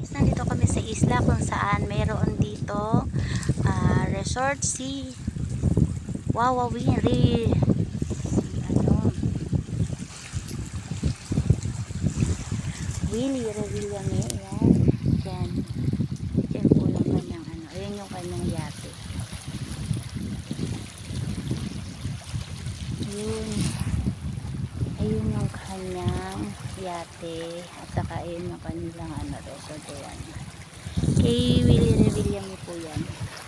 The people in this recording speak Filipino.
Nandito kami sa isla kung saan mayroon dito resort si Wawawiri. Ano? Willie Revillame. Yan. Yan. Yan po yung kanyang ano. Ayan yung kanyang yate. Ayun. Ayun yung kanyang yate. At saka ayun yung kanilang ano. Resort. Ayan. Kay Willie Revillame po yan.